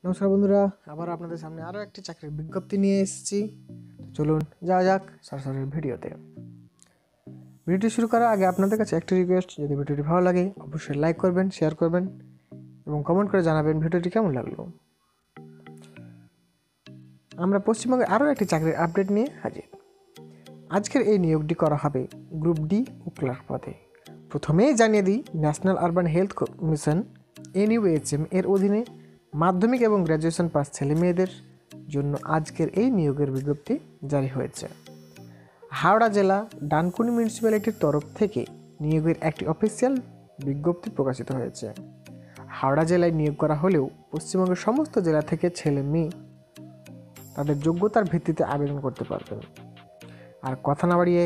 নমস্কার বন্ধুরা, আবার আপনাদের সামনে আরও একটি চাকরির বিজ্ঞপ্তি নিয়ে এসেছি। চলুন যাওয়া যাক সরাসরি ভিডিওতে। ভিডিওটি শুরু করার আগে আপনাদের কাছে একটি রিকোয়েস্ট, যদি ভিডিওটি ভালো লাগে অবশ্যই লাইক করবেন, শেয়ার করবেন এবং কমেন্ট করে জানাবেন ভিডিওটি কেমন লাগলো। আমরা পশ্চিমবঙ্গে আরও একটি চাকরির আপডেট নিয়ে হাজির। আজকের এই নিয়োগটি করা হবে গ্রুপ ডি ও ক্লার্ক পদে। প্রথমেই জানিয়ে দিই, national urban health mission NUHM এর অধীনে মাধ্যমিক এবং গ্র্যাজুয়েশন পাস ছেলে মেয়েদের জন্য আজকের এই নিয়োগের বিজ্ঞপ্তি জারি হয়েছে। হাওড়া জেলা ডানকুনি মিউনিসিপ্যালিটির তরফ থেকে নিয়োগের একটি অফিসিয়াল বিজ্ঞপ্তি প্রকাশিত হয়েছে। হাওড়া জেলায় নিয়োগ করা হলেও পশ্চিমবঙ্গের সমস্ত জেলা থেকে ছেলে মেয়ে তাদের যোগ্যতার ভিত্তিতে আবেদন করতে পারবেন। আর কথা না বাড়িয়ে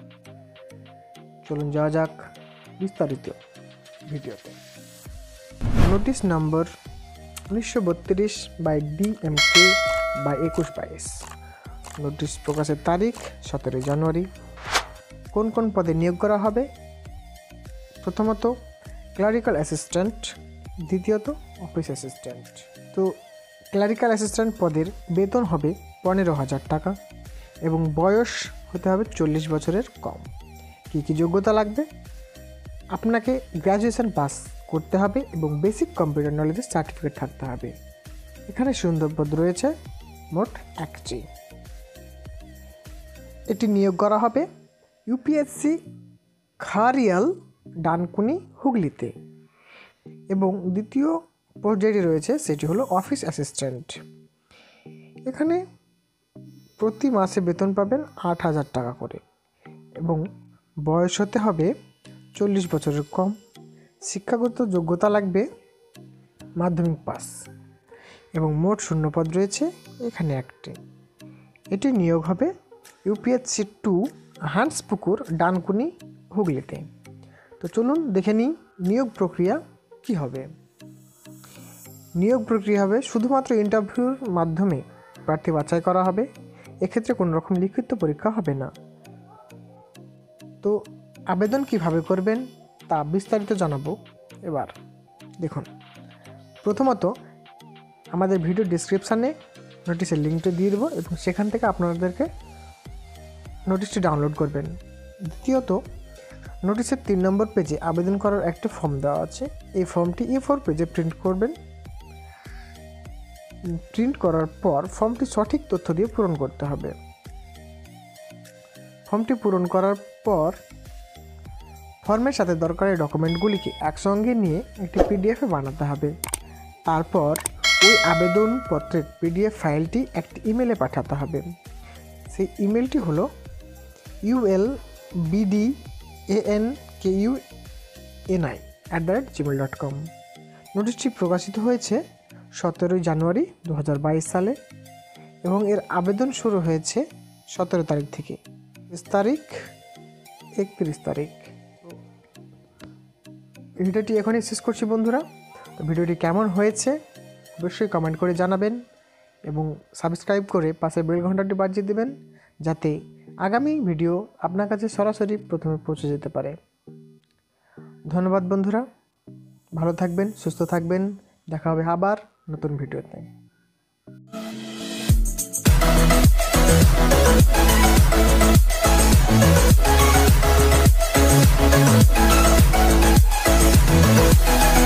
চলুন যাওয়া যাক বিস্তারিত ভিডিওতে। নোটিশ নম্বর 1932/DMK/2122। নোটিশ প্রকাশের তারিখ 17 জানুয়ারি। কোন কোন পদে নিয়োগ করা হবে? প্রথমত ক্লারিক্যাল অ্যাসিস্ট্যান্ট, দ্বিতীয়ত অফিস অ্যাসিস্ট্যান্ট। তো ক্লারিক্যাল অ্যাসিস্ট্যান্ট পদের বেতন হবে 15,000 টাকা এবং বয়স হতে হবে 40 বছরের কম। কী কী যোগ্যতা লাগবে? আপনাকে গ্র্যাজুয়েশন পাস করতে হবে এবং বেসিক কম্পিউটার নলেজের সার্টিফিকেট থাকতে হবে। এখানে সুন্দরপদ রয়েছে মোট 1টি। এটি নিয়োগ করা হবে UPSC খারিয়াল, ডানকুনি, হুগলিতে। এবং দ্বিতীয় পর্যায়টি রয়েছে, সেটি হলো অফিস অ্যাসিস্ট্যান্ট। এখানে প্রতি মাসে বেতন পাবেন 8,000 টাকা করে এবং বয়স হতে হবে 40 বছরের কম। শিক্ষাগত যোগ্যতা লাগবে মাধ্যমিক পাস এবং মোট শূন্যপদ রয়েছে এখানে 1টি। এটি নিয়োগ হবে UPSC 2 হাঁসপুকুর, ডানকুনি, হুগলিতে। তো চলুন দেখে নিই নিয়োগ প্রক্রিয়া কি হবে। নিয়োগ প্রক্রিয়া হবে শুধুমাত্র ইন্টারভিউর মাধ্যমে প্রার্থী বাছাই করা হবে। এক্ষেত্রে কোনো রকম লিখিত পরীক্ষা হবে না। তো আবেদন কিভাবে করবেন তা বিস্তারিত জানাবো। এবার দেখুন, প্রথমত আমাদের ভিডিও ডিসক্রিপশানে নোটিশের লিঙ্কটি দিয়ে দেবো এবং সেখান থেকে আপনাদেরকে নোটিশটি ডাউনলোড করবেন। দ্বিতীয়ত নোটিশের 3 নম্বর পেজে আবেদন করার একটি ফর্ম দেওয়া আছে। এই ফর্মটি A4 পেজে প্রিন্ট করবেন। প্রিন্ট করার পর ফর্মটি সঠিক তথ্য দিয়ে পূরণ করতে হবে। ফর্মটি পূরণ করার পর ফর্মের সাথে দরকারি ডকুমেন্টগুলিকে একসঙ্গে নিয়ে একটি PDF বানাতে হবে। তারপর ওই আবেদনপত্রের PDF ফাইলটি একটি ইমেলে পাঠাতে হবে। সেই ইমেলটি হলো ulbdankuni@gmail.com। নোটিশটি প্রকাশিত হয়েছে 17 জানুয়ারি 2022 সালে এবং এর আবেদন শুরু হয়েছে 17 তারিখ থেকে। 31 তারিখ। ভিডিওটি এখনই শেষ করছি বন্ধুরা। তো ভিডিওটি কেমন হয়েছে অবশ্যই কমেন্ট করে জানাবেন এবং সাবস্ক্রাইব করে পাশে বেল ঘন্টাটি বাজিয়ে দেবেন, যাতে আগামী ভিডিও আপনার কাছে সরাসরি প্রথমে পৌঁছে যেতে পারে। ধন্যবাদ বন্ধুরা, ভালো থাকবেন, সুস্থ থাকবেন। দেখা হবে আবার নতুন ভিডিওতে।